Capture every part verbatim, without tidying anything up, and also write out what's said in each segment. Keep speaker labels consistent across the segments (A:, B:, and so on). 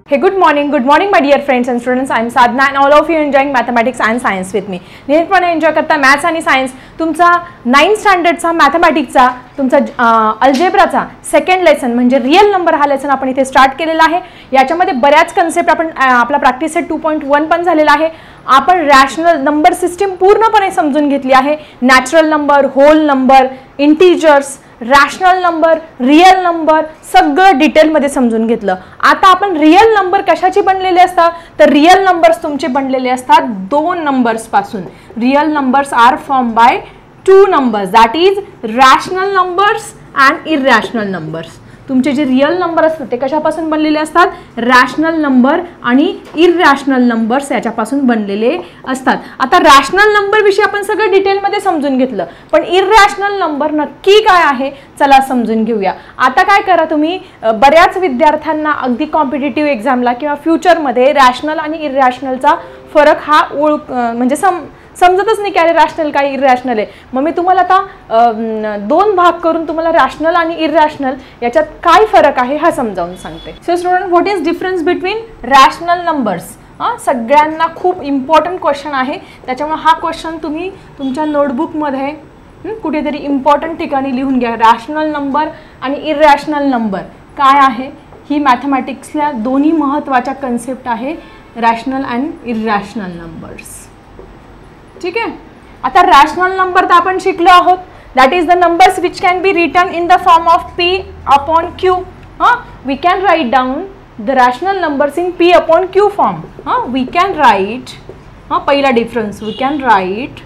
A: Hey, good morning, good morning, my dear friends and students. I am Sadhna and all of you enjoying mathematics and science with me. नियमितपणे enjoy करता maths आणि science तुमचा ninth स्टँडर्डचा मॅथमॅटिक्सचा तुमचा अल्जेब्राचा second lesson म्हणजे real number हा लेसन आपण इथे स्टार्ट केलेला आहे. याच्यामध्ये बऱ्याच कन्सेप्ट आपण आपला practice set two point one पण झालेला आहे. आपण रॅशनल नंबर सिस्टीम पूर्णपणे समजून घेतली आहे. Natural number, whole number, integers, rational number, real number सगळं डिटेलमध्ये समजून घेतलं. आता आपण रियल नंबर कशाचे बनलेले असतात तर रियल नंबर्स तुमचे बनलेले असतात दोन नंबर्स पासून. Real numbers are form by two numbers, that is rational numbers and irrational numbers. तुमचे जे रियल नंबर असतात ते कशापासून बनलेले असतात, रॅशनल नंबर आणि इररॅशनल नंबर्स याच्यापासून बनलेले असतात. आता रॅशनल नंबर विषयी आपण सगळं डिटेलमध्ये समजून घेतलं, पण इररॅशनल नंबर नक्की काय आहे चला समजून घेऊया. आता काय करा तुम्ही, बऱ्याच विद्यार्थ्यांना अगदी कॉम्पिटिटिव्ह एक्झामला किंवा फ्युचरमध्ये रॅशनल आणि इररॅशनलचा फरक हा ओळख म्हणजे सम समजतच नाही की अरे रॅशनल काय इररॅशनल आहे. मग मी तुम्हाला आता दोन भाग करून तुम्हाला रॅशनल आणि इररॅशनल याच्यात काय फरक आहे हा समजावून सांगते. So student, what is difference between rational numbers? हां, सगळ्यांना खूप इम्पॉर्टंट क्वेश्चन आहे, त्याच्यामुळे हा क्वेश्चन तुम्ही तुमच्या नोटबुकमध्ये कुठेतरी इम्पॉर्टंट ठिकाणी लिहून घ्या. रॅशनल नंबर आणि इररॅशनल नंबर काय आहे ही मॅथमॅटिक्सला दोन्ही महत्त्वाच्या कन्सेप्ट आहे, रॅशनल अँड इररॅशनल नंबर्स. ठीक आहे. आता रॅशनल नंबर तर आपण शिकलो आहोत, that is the numbers which can be written in the form of P upon Q. हां, we can write down the rational numbers in P upon Q form. हां, we can write, हां पहिला difference, we can write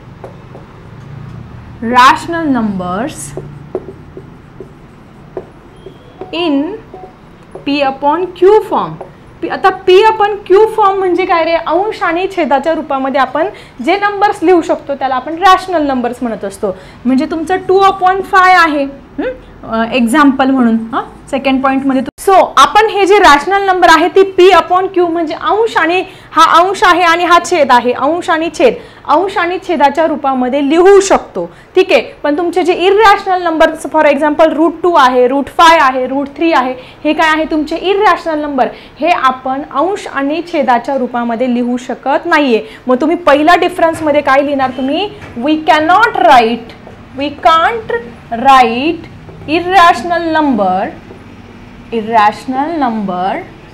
A: rational numbers in P upon Q form. आता P upon Q form म्हणजे काय रे, अंश आणि छेदाच्या रूपामध्ये आपण जे नंबर्स लिहू शकतो त्याला आपण रॅशनल नंबर्स म्हणत असतो. म्हणजे तुमचं टू अपॉन फाय आहे एक्झाम्पल म्हणून हां सेकंड पॉईंटमध्ये. सो आपण हे जे रॅशनल नंबर आहे ती पी अपॉन क्यू म्हणजे अंश आणि हा अंश आहे आणि हा छेद आहे, अंश आणि छेद अंश आणि छेदाच्या रूपामध्ये लिहू शकतो. ठीक आहे. पण तुमचे जे irrational number for example root two आहे, रूट फाय आहे, रूट थ्री आहे, हे काय आहे तुमचे इररॅशनल नंबर, हे आपण अंश आणि छेदाच्या रूपामध्ये लिहू शकत नाहीये. मग तुम्ही पहिल्या डिफरन्समध्ये काय लिहिणार तुम्ही, we cannot write, we can't write irrational number irrational number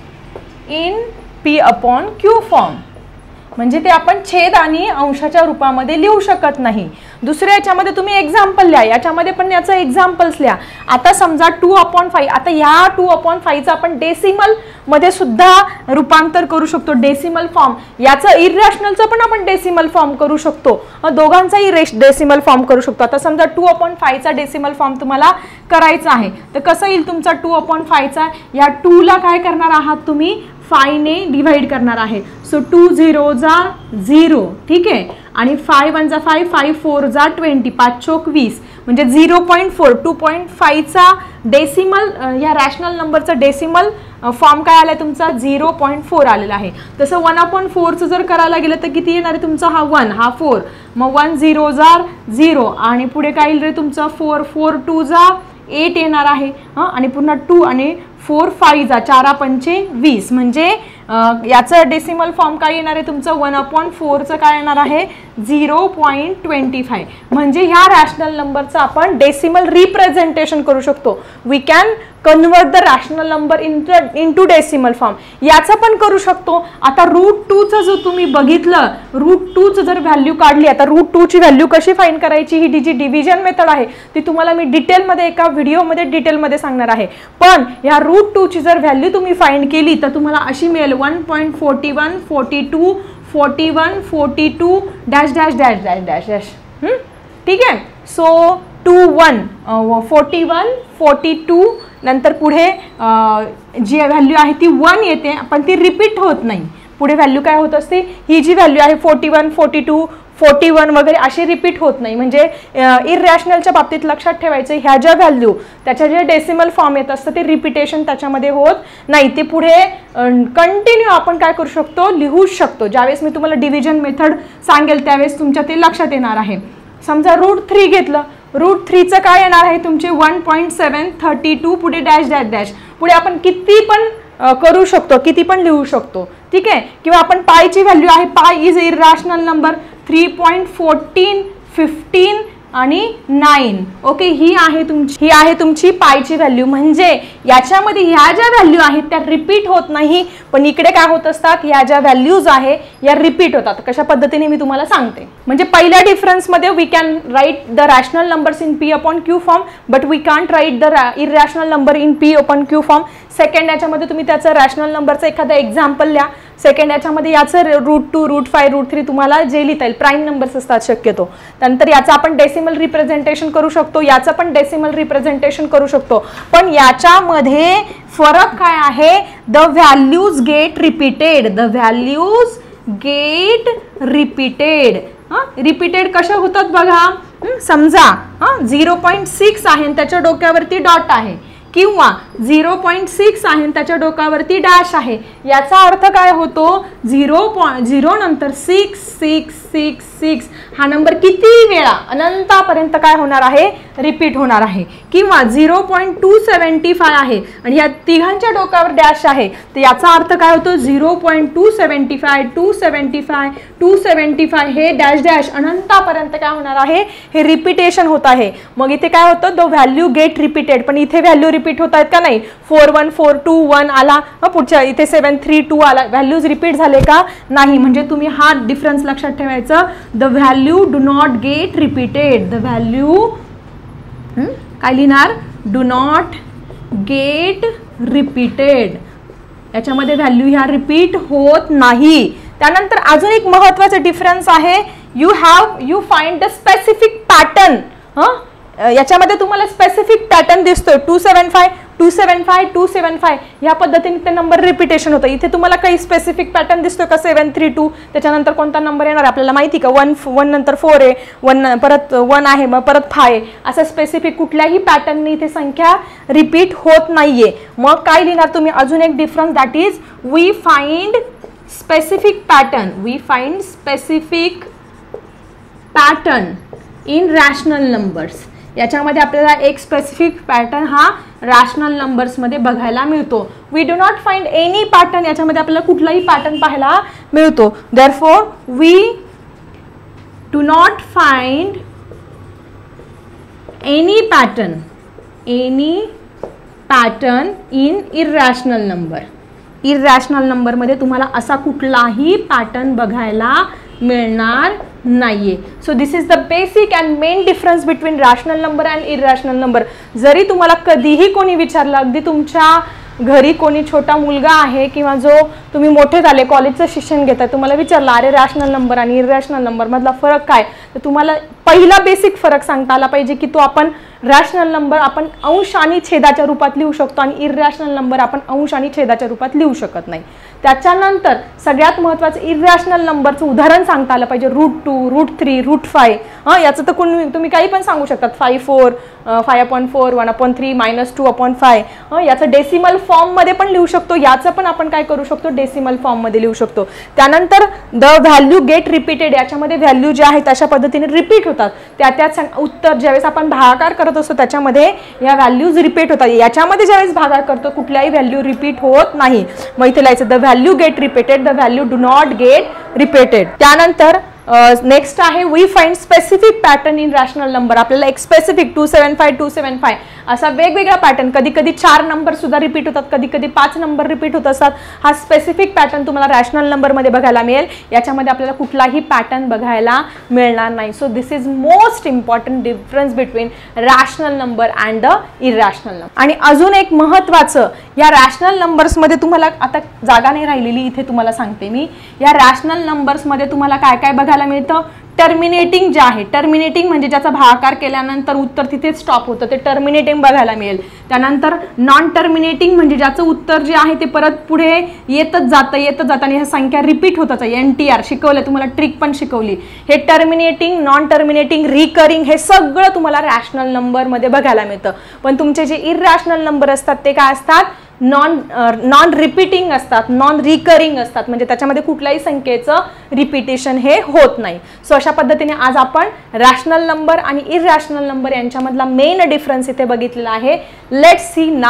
A: in p upon q form. म्हणजे ते आपण छेद आणि अंशाच्या रूपामध्ये लिहू शकत नाही. दुसऱ्या याच्यामध्ये तुम्ही एक्झाम्पल लिहा, याच्यामध्ये पण याचं एक्झाम्पल्स लिहा. आता समजा टू अपॉन फाईव्ह, आता ह्या टू अपॉन फाईव्हचं आपण डेसिमल मध्ये सुद्धा रूपांतर करू शकतो, डेसिमल फॉर्म. याचं इररॅशनलचं पण आपण डेसिमल फॉर्म करू शकतो, दोघांचाही रेश डेसिमल फॉर्म करू शकतो. आता समजा टू अपॉन फाईव्हचा डेसिमल फॉर्म तुम्हाला करायचा आहे तर कसं येईल तुमचा टू अपॉन फाईव्हचा, या टूला काय करणार आहात तुम्ही फायने डिवाइड करणार आहे. सो टू झिरो जा झिरो, ठीक आहे, आणि फाय वन जा फाय, फाय फोर जा ट्वेंटी, पाच चोक वीस म्हणजे zero point four. Two point फाईव्हचा डेसिमल या रॅशनल नंबरचा डेसिमल फॉर्म काय आला आहे तुमचा, झिरो पॉईंट फोर आलेला आहे. तसं वन अपॉन फोरचं जर करायला गेलं तर किती येणार आहे तुमचा, हा वन हा फोर, मग वन झिरो जार झिरो आणि पुढे काय येईल रे तुमचं फोर, फोर टू जा एट येणार आहे. हां, आणि पुन्हा टू आणि फोर फाईव्ह जा चारा पंचे वीस म्हणजे याचं डेसिमल फॉर्म काय येणार आहे तुमचं, वन अपॉन फोरचं काय येणार आहे झिरो पॉईंट ट्वेंटी फाय. म्हणजे ह्या रॅशनल नंबरचं आपण डेसिमल रिप्रेझेंटेशन करू शकतो. We can convert the rational number in into decimal form. याचं पण करू शकतो. आता रूट टूचं जो तुम्ही बघितलं, रूट टूचं जर व्हॅल्यू काढली, आता रूट टूची व्हॅल्यू कशी फाईंड करायची ही जी डिव्हिजन मेथड आहे ती तुम्हाला मी डिटेलमध्ये एका व्हिडिओमध्ये डिटेलमध्ये सांगणार आहे. पण ह्या रूट टूची जर व्हॅल्यू तुम्ही फाईंड केली तर तुम्हाला अशी मिळेल one point forty one forty two forty one forty two dash dash dash dash dash dash. ठीक आहे. So two one forty one forty two नंतर पुढे जी व्हॅल्यू आहे ती वन येते पण ती रिपीट होत नाही. पुढे व्हॅल्यू काय होत असते, ही जी व्हॅल्यू आहे forty one forty two forty one वगैरे अशी रिपीट होत नाही. म्हणजे इररॅशनलच्या बाबतीत लक्षात ठेवायचं, ह्या ज्या व्हॅल्यू त्याच्या जे डेसिमल फॉर्म येत असतं ते रिपिटेशन त्याच्यामध्ये होत नाही, ते पुढे कंटिन्यू आपण काय करू शकतो लिहू शकतो. ज्यावेळेस मी तुम्हाला डिव्हिजन मेथड सांगेल त्यावेळेस तुमच्या ते लक्षात येणार आहे. समजा रूट थ्री घेतलं, रूट थ्रीचं काय येणार आहे तुमचे one point seven thirty two पुढे डॅश डॅश डॅश, पुढे आपण किती पण करू शकतो, किती पण लिहू शकतो, ठीक आहे. किंवा आपण पायची व्हॅल्यू आहे, pi is irrational number three point fourteen fifteen आणि नाईन. ओके, ही आहे तुमची ही आहे तुमची पायची व्हॅल्यू. म्हणजे याच्यामध्ये ह्या ज्या व्हॅल्यू आहेत त्या रिपीट होत नाही, पण इकडे काय होत असतात, या ज्या व्हॅल्यूज आहे या रिपीट होतात. कशा पद्धतीने मी तुम्हाला सांगते. म्हणजे पहिल्या डिफरन्समध्ये we can write the rational numbers in P upon Q form, but we can't write the irrational number in P upon Q form. Second याच्यामध्ये तुम्ही त्याचं रॅशनल नंबरचं एखादं एक्झाम्पल लिहा. सेकंड याच्यामध्ये याचं root two root five root three तुम्हाला जे लिहिता येईल, प्राईम नंबर्स असतात शक्यतो. त्यानंतर याचं आपण डेसिमल रिप्रेझेंटेशन करू शकतो, याचं पण डेसिमल रिप्रेझेंटेशन करू शकतो. पण याच्यामध्ये फरक काय आहे, the values get repeated, the values get repeated. हां, रिपीटेड कशा होतात बघा. समजा हां झिरो पॉईंट सिक्स आहे आणि त्याच्या डोक्यावरती डॉट आहे, किंवा झिरो पॉईंट सिक्स आहे आणि त्याच्या डोक्यावरती डॅश आहे. याचा अर्थ काय होतो, झिरो पॉईंट झिरो नंतर सिक्स सिक्स सिक्स सिक्स हा नंबर किती वेळा अनंतापर्यंत काय होणार आहे, रिपीट होणार आहे. किंवा zero point two seventy five आहे आणि या तिघांच्या डोक्यावर डॅश आहे, तर याचा अर्थ काय होतो, zero point two seventy five two seventy five two seventy five हे डॅश डॅश अनंतापर्यंत काय होणार आहे, हे रिपीटेशन होत आहे. मग इथे काय होतं, द व्हॅल्यू गेट रिपीटेड. पण इथे व्हॅल्यू रिपीट होत आहेत का नाही, four one four two one आला, पुढच्या इथे सेवन थ्री टू आला, व्हॅल्यूज रिपीट झाले का नाही. म्हणजे तुम्ही हा डिफरन्स लक्षात ठेवायचा. The value do not get repeated, the value काय लिहिणार, डू नॉट गेट रिपीटेड. याच्यामध्ये व्हॅल्यू ह्या रिपीट होत नाही. त्यानंतर अजून एक महत्त्वाचा डिफरन्स आहे, you have you find the specific pattern. हां, याच्यामध्ये तुम्हाला स्पेसिफिक पॅटर्न दिसतोय, two seven five two seven five two seven five ह्या पद्धतीने ते नंबर रिपीटेशन होतं. इथे तुम्हाला काही स्पेसिफिक पॅटर्न दिसतोय का, सेवन थ्री टू, त्याच्यानंतर कोणता नंबर येणार आपल्याला माहिती का, वन वन नंतर फोर आहे, वन परत वन आहे, मग परत फाय आहे. असं स्पेसिफिक कुठल्याही पॅटर्ननी इथे संख्या रिपीट होत नाहीये. मग काय लिहिणार तुम्ही, अजून एक difference, that is we find specific pattern, we find specific pattern in rational numbers. याच्यामध्ये आपल्याला एक स्पेसिफिक पॅटर्न हा रॅशनल नंबर्समध्ये बघायला मिळतो. We do not find any pattern, याच्यामध्ये आपल्याला कुठलाही पॅटर्न पाहायला मिळतो. Therefore we do not find any pattern any pattern in irrational number. Irrational नंबरमध्ये तुम्हाला असा कुठलाही पॅटर्न बघायला मिळणार नाहीये. So this is the basic and main difference between rational number and irrational number. जरी तुम्हाला कधीही कोणी विचारलं, अगदी तुमच्या घरी कोणी छोटा मुलगा आहे किंवा जो तुम्ही मोठे झाले कॉलेजचं शिक्षण घेताय, तुम्हाला विचारलं अरे रॅशनल नंबर आणि इरॅशनल नंबर मधला फरक काय, तर तुम्हाला पहिला बेसिक फरक सांगता आला पाहिजे की तो आपण रॅशनल नंबर आपण अंश आणि छेदाच्या रूपात लिहू शकतो आणि इरॅशनल नंबर आपण अंश आणि छेदाच्या रूपात लिहू शकत नाही. त्याच्यानंतर सगळ्यात महत्त्वाचं इरॅशनल नंबरचं उदाहरण सांगता आलं पाहिजे, root two root three root five. हां, याचं तर कोण तुम्ही काही पण सांगू शकतात, five four five upon four one upon three minus two upon five. याचं डेसिमल फॉर्ममध्ये पण लिहू शकतो, याचं पण आपण काय करू शकतो, डेसिमल फॉर्ममध्ये लिहू शकतो. त्यानंतर द व्हॅल्यू गेट रिपीटेड, याच्यामध्ये व्हॅल्यू ज्या आहेत अशा पद्धतीने रिपीट होतात. त्या त्याच उत्तर ज्यावेळेस आपण भागाकार करत असतो त्याच्यामध्ये या व्हॅल्यूज रिपीट होतात. याच्यामध्ये ज्यावेळेस भागाकार करतो कुठल्याही व्हॅल्यू रिपीट होत नाही. मग इथे लिहायचं the value get repeated, the value do not get repeated. त्यानंतर नेक्स्ट आहे we find specific pattern in rational number. आपल्याला एक specific two seven five two seven five असा वेगवेगळा पॅटर्न, कधी कधी चार नंबर सुद्धा रिपीट होतात, कधी कधी पाच नंबर रिपीट होत असतात. हा स्पेसिफिक पॅटर्न तुम्हाला रॅशनल नंबरमध्ये बघायला मिळेल. याच्यामध्ये आपल्याला कुठलाही पॅटर्न बघायला मिळणार नाही. So this is most important difference between rational number and the irrational number. आणि अजून एक महत्त्वाचं, या रॅशनल नंबर्समध्ये तुम्हाला आता जागा नाही राहिलेली, इथे तुम्हाला सांगते मी, या रॅशनल नंबर्समध्ये तुम्हाला काय काय बघायला मिळतं, टर्मिनेटिंग जे आहे, टर्मिनेटिंग म्हणजे ज्याचा भागाकार केल्यानंतर उत्तर तिथे स्टॉप होतं, ते टर्मिनेटिंग बघायला मिळेल. त्यानंतर नॉन टर्मिनेटिंग म्हणजे ज्याचं उत्तर जे आहे ते परत पुढे येतच जातं येतच जातं आणि ह्या संख्या रिपीट होतात. एन टी आर शिकवलं तुम्हाला, ट्रिक पण शिकवली. हे टर्मिनेटिंग, नॉन टर्मिनेटिंग, रिकरिंग हे सगळं तुम्हाला रॅशनल नंबरमध्ये बघायला मिळतं. पण तुमचे जे इरॅशनल नंबर असतात ते काय असतात, नॉन नॉन रिपीटिंग असतात, नॉन रिकरिंग असतात, म्हणजे त्याच्यामध्ये कुठल्याही संख्येचं रिपीटेशन हे होत नाही. सो अशा पद्धतीने आज आपण रॅशनल नंबर आणि इरॅशनल नंबर यांच्यामधला मेन डिफरन्स इथे बघितलेला आहे. लेट्स सी नाव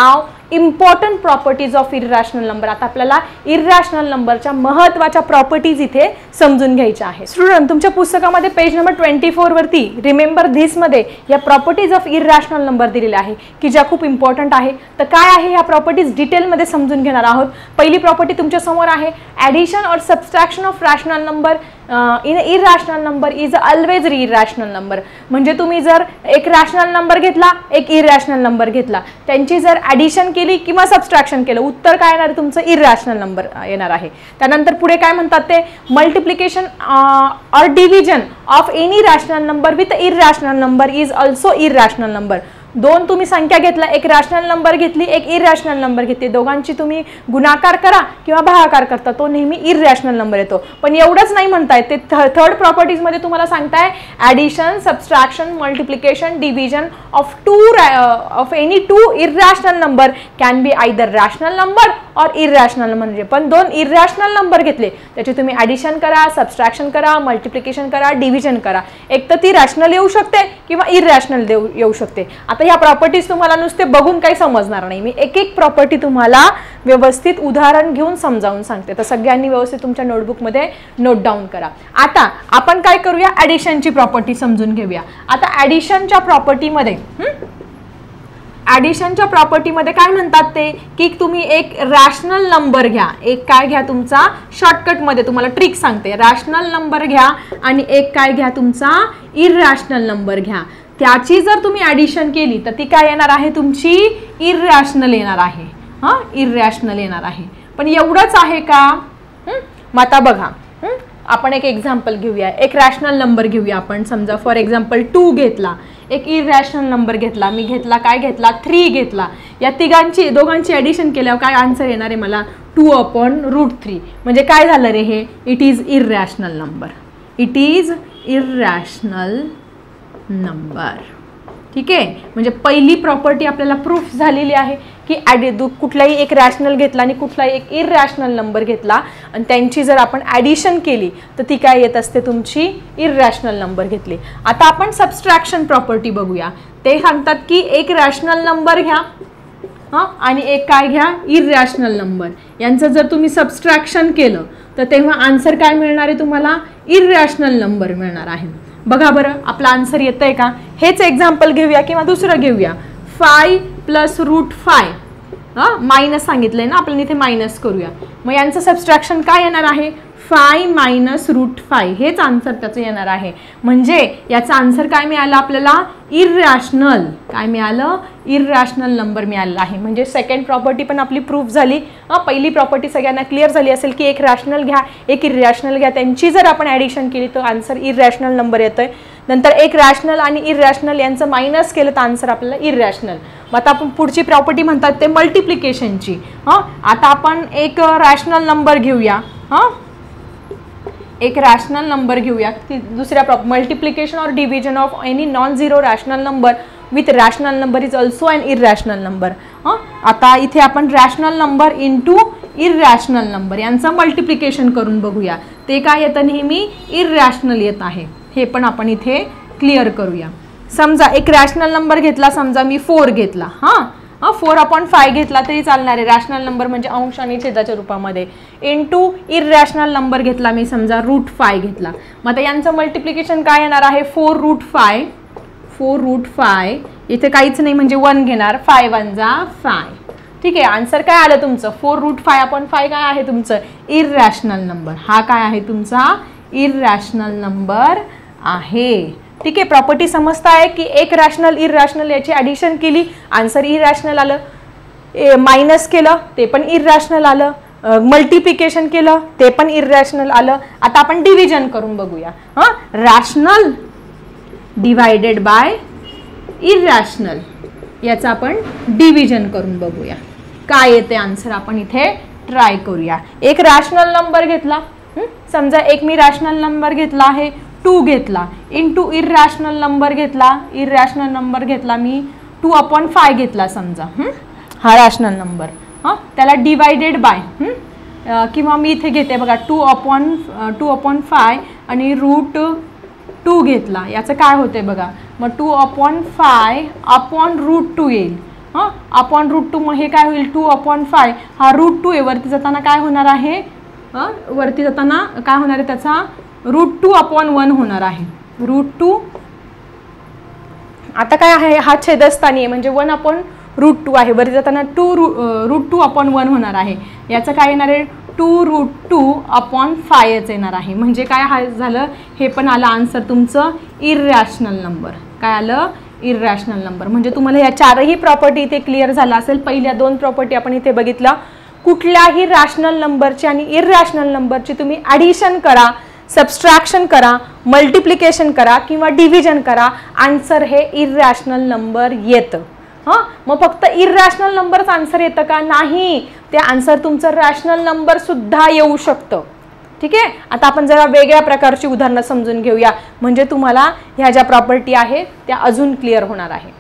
A: important properties of irrational number. आता आपल्याला इररॅशनल नंबरच्या महत्त्वाच्या प्रॉपर्टीज इथे समजून घ्यायच्या आहेत. स्टुडंट, तुमच्या पुस्तकामध्ये पेज नंबर ट्वेंटी फोर वरती रिमेंबर धिस मध्ये या प्रॉपर्टीज ऑफ इररॅशनल नंबर दिलेल्या आहे की ज्या खूप इम्पॉर्टंट आहे. तर काय आहे ह्या प्रॉपर्टीज डिटेलमध्ये समजून घेणार आहोत. पहिली प्रॉपर्टी तुमच्या समोर आहे, ॲडिशन और subtraction of rational number in irrational number is always irrational number. म्हणजे तुम्ही जर एक रॅशनल नंबर घेतला, एक इररॅशनल नंबर घेतला, त्यांची जर ॲडिशन केली किंवा सबस्ट्रॅक्शन केलं, उत्तर काय येणार, तुमचं इररॅशनल नंबर येणार आहे. त्यानंतर पुढे काय म्हणतात ते, मल्टिप्लिकेशन और division of any rational number with irrational number is also irrational number. दोन तुम्ही संख्या घेतला, एक रॅशनल नंबर घेतली, एक इररॅशनल नंबर घेतली, दोघांची तुम्ही गुणाकार करा किंवा भागाकार करता, तो नेहमी इररॅशनल नंबर येतो. पण एवढंच नाही म्हणताय ते, थर्ड प्रॉपर्टीज मध्ये तुम्हाला सांगताय addition, subtraction, multiplication, division of two of any two irrational number can be either rational number और इररॅशनल. म्हणजे पण दोन इररॅशनल नंबर घेतले, त्याचे तुम्ही ॲडिशन करा, सबस्ट्रॅक्शन करा, मल्टिप्लिकेशन करा, डिव्हिजन करा, एक तर ती रॅशनल येऊ शकते किंवा इररॅशनल देऊ येऊ शकते. आता ह्या प्रॉपर्टीज तुम्हाला नुसते बघून काही समजणार नाही, मी एक एक प्रॉपर्टी तुम्हाला व्यवस्थित उदाहरण घेऊन समजावून सांगते. तर सगळ्यांनी व्यवस्थित तुमच्या नोटबुकमध्ये नोट डाऊन करा. आता आपण काय करूया, ॲडिशनची प्रॉपर्टी समजून घेऊया. आता ॲडिशनच्या प्रॉपर्टीमध्ये ॲडिशनच्या प्रॉपर्टीमध्ये काय म्हणतात ते, की तुम्ही एक रॅशनल नंबर घ्या, एक काय घ्या तुमचा, शॉर्टकटमध्ये तुम्हाला ट्रिक सांगते, रॅशनल नंबर घ्या आणि एक काय घ्या तुमचा इररॅशनल नंबर घ्या. त्याची जर तुम्ही ॲडिशन केली तर ती काय येणार आहे, तुमची इररॅशनल येणार आहे. हां, इररॅशनल येणार आहे. पण एवढंच आहे का, मग आता बघा आपण एक एक्झाम्पल घेऊया, एक रॅशनल नंबर घेऊया आपण. समजा फॉर एक्झाम्पल टू घेतला, एक इररॅशनल नंबर घेतला, मी घेतला काय घेतला, थ्री घेतला. या तिघांची दोघांची ॲडिशन केल्यावर काय आन्सर येणार आहे मला, टू अपॉन रूट थ्री. म्हणजे काय झालं रे हे, it is irrational number, it is irrational number. ठीक आहे, म्हणजे पहिली प्रॉपर्टी आपल्याला प्रूफ झालेली आहे की ॲडि कुठलाही एक रॅशनल घेतला आणि कुठलाही एक इररॅशनल नंबर घेतला आणि त्यांची जर आपण ॲडिशन केली तर ती काय येत असते, तुमची इररॅशनल नंबर घेतली. आता आपण सबस्ट्रॅक्शन प्रॉपर्टी बघूया. ते सांगतात की एक रॅशनल नंबर घ्या हां आणि एक काय घ्या, इररॅशनल नंबर. यांचं जर तुम्ही सबस्ट्रॅक्शन केलं तर तेव्हा आन्सर काय मिळणार आहे तुम्हाला, इररॅशनल नंबर मिळणार आहे. बघा बरं आपला आन्सर येतंय का. हेच एक्झाम्पल घेऊया किंवा दुसरं घेऊया, फाय प्लस रूट फाय, हां मायनस सांगितलंय ना आपण, इथे मायनस करूया. मग यांचं सबस्ट्रॅक्शन काय येणार आहे, फाय मायनस रूट फाय, हेच आन्सर त्याचं येणार आहे. म्हणजे याचा आन्सर काय मिळालं आपल्याला, इररॅशनल. काय मिळालं, इररॅशनल नंबर मिळाला आहे. म्हणजे सेकंड प्रॉपर्टी पण आपली प्रूफ झाली. हां, पहिली प्रॉपर्टी सगळ्यांना क्लिअर झाली असेल की एक रॅशनल घ्या, एक इररॅशनल घ्या, त्यांची जर आपण ॲडिशन केली तर आन्सर इररॅशनल नंबर येतोय. नंतर एक रॅशनल आणि इररॅशनल यांचं मायनस केलं तर आन्सर आपल्याला इररॅशनल. मग आता आपण पुढची प्रॉपर्टी म्हणतात ते मल्टिप्लिकेशनची. हां, आता आपण एक रॅशनल नंबर घेऊया. हां, एक रॅशनल नंबर घेऊया. दुसऱ्या प्रॉप मल्टिप्लिकेशन और division of any non zero rational number with rational number is also an irrational number. हां, आता इथे आपण rational number into irrational number यांचं मल्टिप्लिकेशन करून बघूया. ते काय येतं, नेहमी इररॅशनल येत आहे. हे पण आपण इथे क्लिअर करूया. समजा एक रॅशनल नंबर घेतला, समजा मी फोर घेतला. हां हां फोर अपॉन फाय घेतला तरी चालणार आहे, रॅशनल नंबर म्हणजे अंश आणि छेदाच्या रूपामध्ये. इंटू इररॅशनल नंबर घेतला मी, समजा रूट फाय घेतला. मग आता यांचं मल्टिप्लिकेशन काय येणार आहे, four root five, four root five, इथे काहीच नाही म्हणजे वन घेणार, फाय वन जा फाय. ठीक आहे, आन्सर काय आलं तुमचं, four root five upon five काय आहे तुमचं, इररॅशनल नंबर. हा काय आहे तुमचा इररॅशनल नंबर आहे. ठीक आहे, प्रॉपर्टी समजताय की एक रॅशनल इररॅशनल याची ॲडिशन केली, आन्सर इररॅशनल आलं. मायनस केलं ते पण इररॅशनल आलं, मल्टिप्लिकेशन केलं ते पण इररॅशनल आलं. आता आपण डिव्हिजन करून बघूया. हां, रॅशनल डिवायडेड बाय इररॅशनल याचं आपण डिव्हिजन करून बघूया काय येते आन्सर. आपण इथे ट्राय करूया. एक रॅशनल नंबर घेतला, समजा एक मी रॅशनल नंबर घेतला आहे, टू घेतला, इंटू इररॅशनल नंबर घेतला, इररॅशनल नंबर घेतला मी टू अपॉन फाय घेतला समजा, हा रॅशनल नंबर. हां, त्याला डिवायडेड बाय किंवा मी इथे घेते बघा two upon two upon five आणि रूट टू घेतला. याचं काय होते बघा, मग two upon five upon root two येईल. हां अपॉन रूट टू, मग हे काय होईल टू अपॉन फाय, हा रूट टू आहे, वरती जाताना काय होणार आहे, वरती जाताना काय होणार आहे त्याचा रूट टू अपॉन वन होणार आहे, रूट टू. आता काय आहे, हा छेदस्थानी आहे म्हणजे वन अपॉन रूट टू आहे, वरती जाताना टू रू रूट टू अपॉन वन होणार आहे, याचं काय येणार आहे टू रूट टू अपॉन फायच येणार आहे. म्हणजे काय हा झालं, हे पण आलं आन्सर तुमचं इररॅशनल नंबर. काय आलं, इररॅशनल नंबर. म्हणजे तुम्हाला या चारही प्रॉपर्टी इथे क्लिअर झाला असेल. पहिल्या दोन प्रॉपर्टी आपण इथे बघितलं, कुठल्याही रॅशनल नंबरची आणि इररॅशनल नंबरची तुम्ही ॲडिशन करा, सबस्ट्रॅक्शन करा, मल्टिप्लिकेशन करा किंवा डिव्हिजन करा, आन्सर हे इररॅशनल नंबर येतं. हां मग फक्त इररॅशनल नंबरच आन्सर येतं का, नाही, ते आन्सर तुमचं रॅशनल नंबर सुद्धा येऊ शकतं. ठीक आहे. आता आपण जरा वेगळ्या प्रकारची उदाहरणं समजून घेऊया, म्हणजे तुम्हाला ह्या ज्या प्रॉपर्टी आहे त्या अजून क्लिअर होणार आहे.